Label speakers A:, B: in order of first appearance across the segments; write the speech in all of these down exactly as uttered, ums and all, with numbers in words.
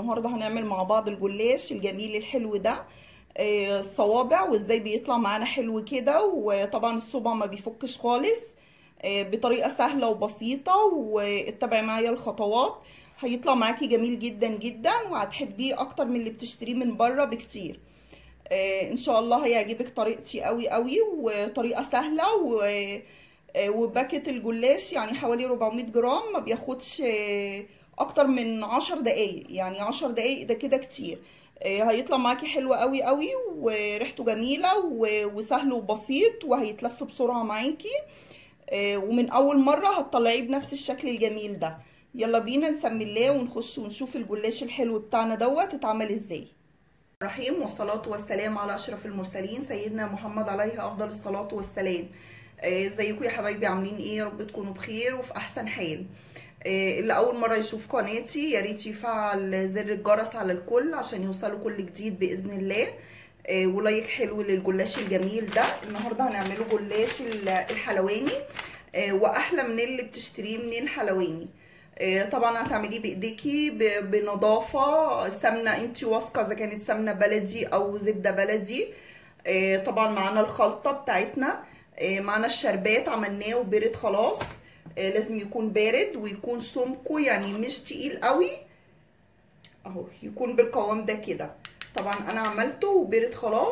A: النهارده هنعمل مع بعض الجلاش الجميل الحلو ده. آه، الصوابع وازاي بيطلع معانا حلو كده، وطبعا الصبع ما بيفكش خالص. آه، بطريقة سهلة وبسيطة، واتبعي معايا الخطوات. هيطلع معاكي جميل جدا جدا، وهتحبيه اكتر من اللي بتشتريه من بره بكتير. آه، ان شاء الله هيعجبك طريقتي قوي قوي، وطريقة سهلة و آه، وباكت الجلاش يعني حوالي أربعمية جرام، ما بياخدش آه، اكتر من عشر دقايق، يعني عشر دقايق ده كده كتير. آه، هيطلع معاكي حلو قوي قوي، وريحته جميلة و- وسهل وبسيط، وهيتلف بسرعة معاكي. آه، ومن اول مرة هتطلعيه بنفس الشكل الجميل ده. يلا بينا نسمي الله ونخش ونشوف الجلاش الحلو بتاعنا دوت اتعمل ازاي. الرحيم، والصلاة والسلام على أشرف المرسلين سيدنا محمد عليه أفضل الصلاة والسلام. آه، ازيكم يا حبايبي؟ عاملين ايه؟ يا رب تكونوا بخير وفي أحسن حال. آه، اللي أول مرة يشوف قناتي يا ريت يفعل زر الجرس على الكل عشان يوصلوا كل جديد بإذن الله. آه، ولايك حلو للجلاش الجميل ده. النهارده هنعمله جلاش الحلواني، آه، وأحلى من اللي بتشتريه منين حلواني. طبعا هتعمليه بايديكي بنظافه. سمنه انت واثقه اذا كانت سمنه بلدي او زبده بلدي. طبعا معانا الخلطه بتاعتنا، معانا الشربات عملناه وبرد خلاص. لازم يكون بارد ويكون سمكه يعني مش تقيل قوي، اهو يكون بالقوام ده كده. طبعا انا عملته وبرد خلاص،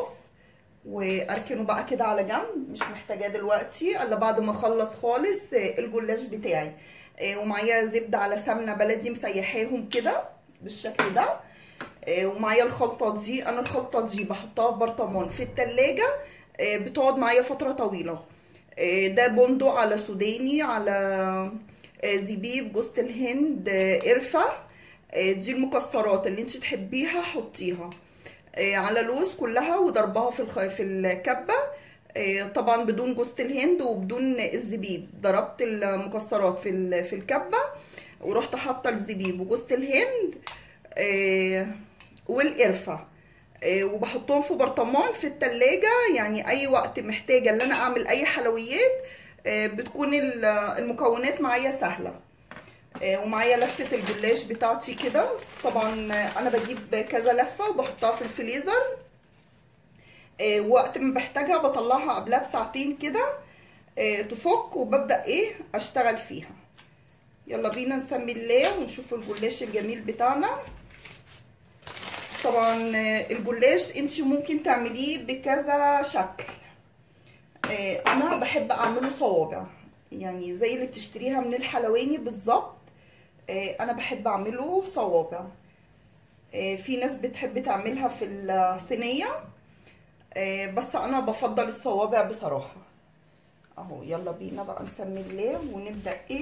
A: واركنه بقى كده على جنب، مش محتاجاه دلوقتي الا بعد ما اخلص خالص الجلاش بتاعي. ومعايا زبده على سمنه بلدي مسيحاهم كده بالشكل ده. ومعايا الخلطه دي، انا الخلطه دي بحطها في برطمان في التلاجة، بتقعد معايا فتره طويله. ده بندق على سوداني على زبيب جوز الهند قرفه. دي المكسرات اللي انت تحبيها حطيها على لوز كلها وضربها في الخ... في الكبه. طبعا بدون جوز الهند وبدون الزبيب، ضربت المكسرات في ال... في الكبه، ورحت حاطه الزبيب وجوز الهند والقرفه، وبحطهم في برطمان في التلاجة. يعني اي وقت محتاجه ان انا اعمل اي حلويات بتكون المكونات معايا سهله. ومعايا لفه الجلاش بتاعتي كده. طبعا انا بجيب كذا لفه وبحطها في الفريزر، وقت ما بحتاجها بطلعها قبلها بساعتين كده تفك، وببدا ايه اشتغل فيها. يلا بينا نسمي الله ونشوف الجلاش الجميل بتاعنا. طبعا الجلاش انت ممكن تعمليه بكذا شكل. انا بحب اعمله صوابع، يعني زي اللي بتشتريها من الحلواني بالظبط. انا بحب اعمله صوابع. في ناس بتحب تعملها في الصينيه، بس انا بفضل الصوابع بصراحه. اهو يلا بينا بقى نسمي الله ونبدا ايه.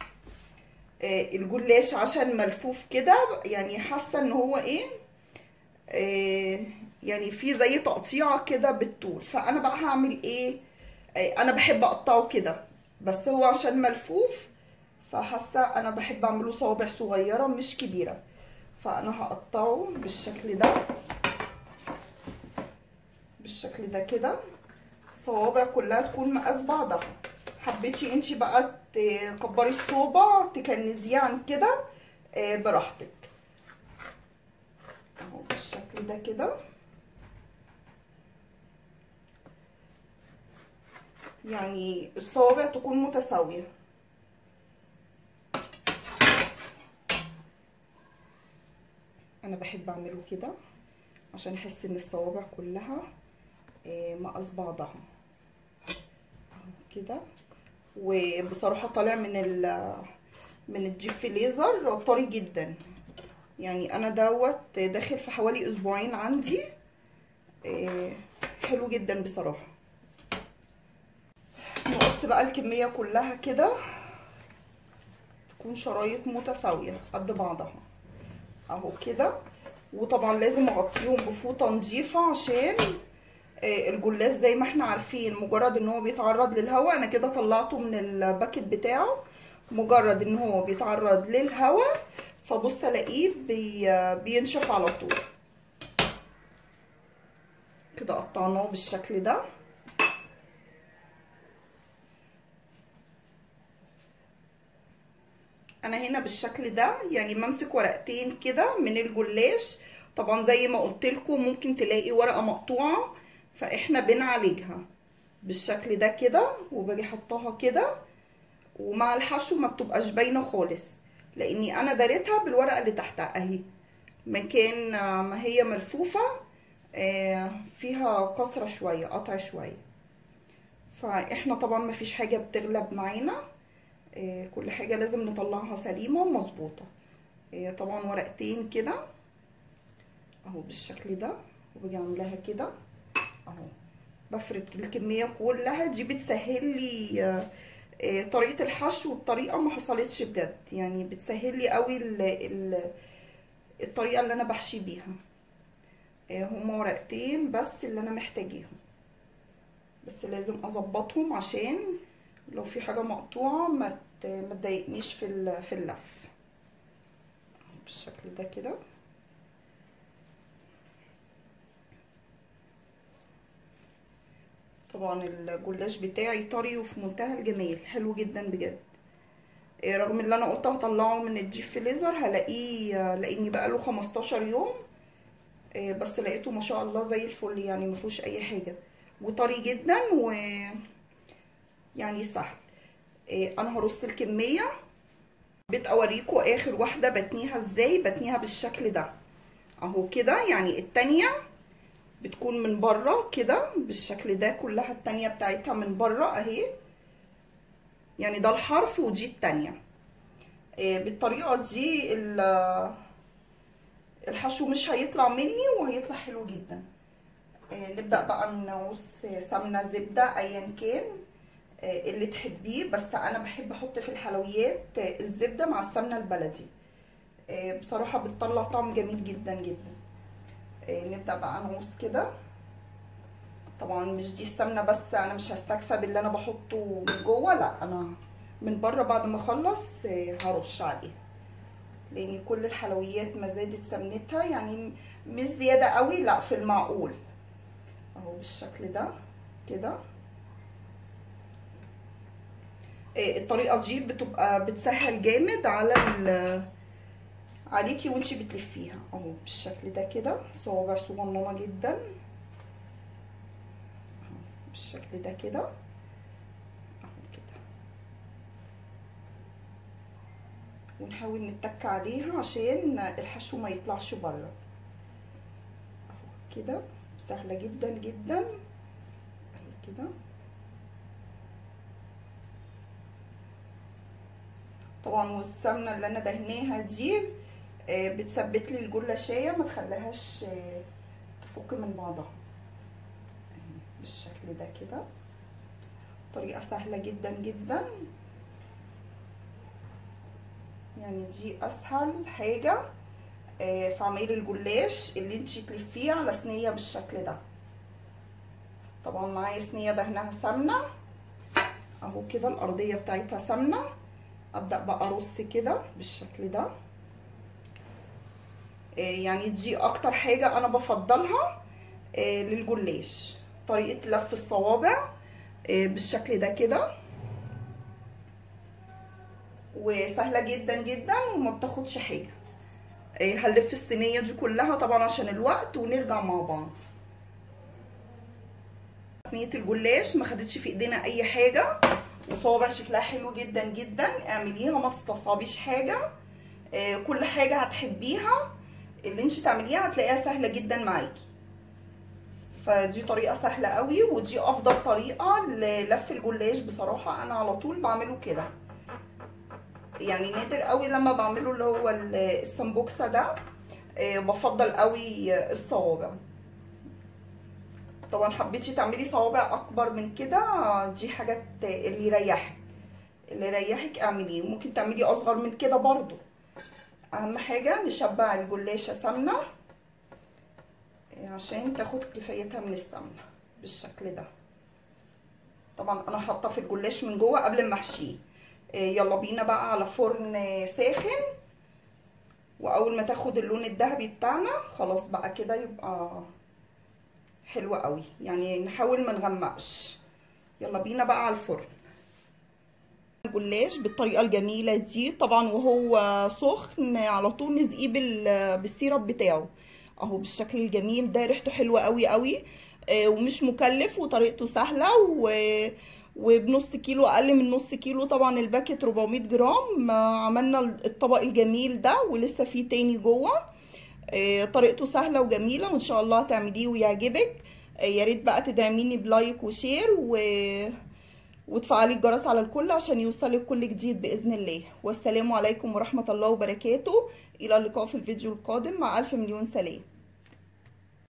A: الجلاش عشان ملفوف كده، يعني حاسه ان هو ايه يعني في زي تقطيعه كده بالطول، فانا بقى هعمل ايه. انا بحب اقطعه كده، بس هو عشان ملفوف فحاسه انا بحب اعمله صوابع صغيره مش كبيره، فانا هقطعه بالشكل ده بالشكل ده كده. الصوابع كلها تكون مقاس بعضها. حبيتي انتي بقى تكبري الصوبع تكنزيه عن كده براحتك، اهو بالشكل ده كده. يعني الصوابع تكون متساويه. انا بحب اعمله كده عشان احس ان الصوابع كلها مقاس بعضها كده. وبصراحه طالع من ال من الديب فريزر طري جدا، يعني انا دوت داخل في حوالي اسبوعين عندي. حلو جدا بصراحه. نقص بقى الكميه كلها كده، تكون شرايط متساويه قد بعضها اهو كده. وطبعا لازم اغطيهم بفوطه نظيفه عشان الجلاش زي ما احنا عارفين مجرد ان هو بيتعرض للهواء. انا كده طلعته من الباكت بتاعه، مجرد ان هو بيتعرض للهواء فبص الاقيه بي بينشف على طول كده. قطعناه بالشكل ده. انا هنا بالشكل ده، يعني بمسك ورقتين كده من الجلاش. طبعا زي ما قلت لكم ممكن تلاقي ورقه مقطوعه، فاحنا بنعالجها بالشكل ده كده، وباجي احطها كده، ومع الحشو ما بتبقاش باينه خالص، لاني انا داريتها بالورقه اللي تحتها اهي، مكان ما هي ملفوفه فيها كسره شويه، قطع شويه. فاحنا طبعا ما فيش حاجه بتغلب معانا، كل حاجه لازم نطلعها سليمه ومظبوطه. طبعا ورقتين كده اهو بالشكل ده، وباجي اعملها كده اهو، بفرد الكميه كلها. دي بتسهل لي طريقه الحشو بطريقه ما حصلتش بجد، يعني بتسهل لي قوي الطريقه اللي انا بحشي بيها. هما ورقتين بس اللي انا محتاجيهم، بس لازم اظبطهم عشان لو في حاجه مقطوعه ما ما تضايقنيش في في اللف. بالشكل ده كده. طبعا الجلاش بتاعي طري وفي منتهى الجمال، حلو جدا بجد. رغم اللي انا قلت هطلعه من الديب فريزر هلاقيه، لاني بقاله خمستاشر يوم، بس لقيته ما شاء الله زي الفل، يعني ما فيهوش اي حاجه، وطري جدا و يعني سهل. انا هرص الكميه. حبيت اوريكم اخر واحده بتنيها ازاي. بتنيها بالشكل ده اهو كده، يعني التانيه بتكون من بره كده بالشكل ده، كلها التانيه بتاعتها من بره اهي، يعني ده الحرف ودي التانيه. بالطريقه دي الحشو مش هيطلع مني وهيطلع حلو جدا. نبدا بقى نقص سمنه، زبده، ايا كان اللي تحبيه، بس انا بحب احط في الحلويات الزبده مع السمنه البلدي، بصراحه بتطلع طعم جميل جدا جدا. نبدا بقى نقص كده. طبعا مش دي السمنه بس، انا مش هستكفى باللي انا بحطه من جوه، لا انا من بره بعد ما اخلص هرش عليه، لان كل الحلويات ما زادت سمنتها، يعني مش زياده قوي، لا في المعقول اهو بالشكل ده كده. الطريقه دي بتبقى بتسهل جامد على عليكي وانتي بتلفيها اهو بالشكل ده كده. صوابع صغننه جدا اهو بالشكل ده كده اهو كده، ونحاول نتك عليها عشان الحشو ما يطلعش بره اهو كده. سهله جدا جدا اهي كده. طبعا والسمنه اللي انا دهناها دي بتثبت لي الجلاشيه، ما تخليهاش تفك من بعضها بالشكل ده كده. طريقه سهله جدا جدا، يعني دي اسهل حاجه في عمايل الجلاش، اللي انتي تلفيه على صينيه بالشكل ده. طبعا معايا صينيه دهنها سمنه اهو كده، الارضيه بتاعتها سمنه. ابدا بقى ارص كده بالشكل ده، يعني دي اكتر حاجه انا بفضلها للجلاش، طريقه لف الصوابع بالشكل ده كده، وسهله جدا جدا وما بتاخدش حاجه. هنلف الصينيه دي كلها طبعا عشان الوقت ونرجع مع بعض. صينيه الجلاش ما خدتش في ايدينا اي حاجه، وصوابع شكلها حلو جدا جدا. اعمليها ما تستصعبيش حاجه، كل حاجه هتحبيها اللي انت تعمليها هتلاقيها سهله جدا معاكي. فدي طريقه سهله قوي، ودي افضل طريقه للف الجلاش بصراحه. انا على طول بعمله كده، يعني نادر قوي لما بعمله اللي هو السمبوكسه ده، بفضل قوي الصوابع. طبعا حبيتي تعملي صوابع اكبر من كده، دي حاجات اللي يريحك اللي يريحك اعمليه. ممكن تعملي اصغر من كده برضو، اهم حاجه نشبع الجلاشه سمنه عشان تاخد كفايتها من السمنه بالشكل ده. طبعا انا حاطه في الجلاش من جوه قبل ما احشيه. يلا بينا بقى على فرن ساخن، واول ما تاخد اللون الذهبي بتاعنا خلاص بقى كده يبقى حلو قوي، يعني نحاول ما نغمقش. يلا بينا بقى على الفرن. الجلاش بالطريقه الجميله دي طبعا، وهو سخن على طول نسقيه بالسيرب بتاعه اهو بالشكل الجميل ده. ريحته حلوه قوي قوي ومش مكلف وطريقته سهله، و وبنص كيلو، اقل من نص كيلو طبعا. الباكت أربعمية جرام. عملنا الطبق الجميل ده ولسه فيه تاني جوه. طريقته سهله وجميله وان شاء الله هتعمليه ويعجبك. يا ريت بقى تدعميني بلايك وشير و... وتفعلي الجرس على الكل عشان يوصلك كل جديد باذن الله. والسلام عليكم ورحمه الله وبركاته. الى اللقاء في الفيديو القادم، مع الف مليون سلام.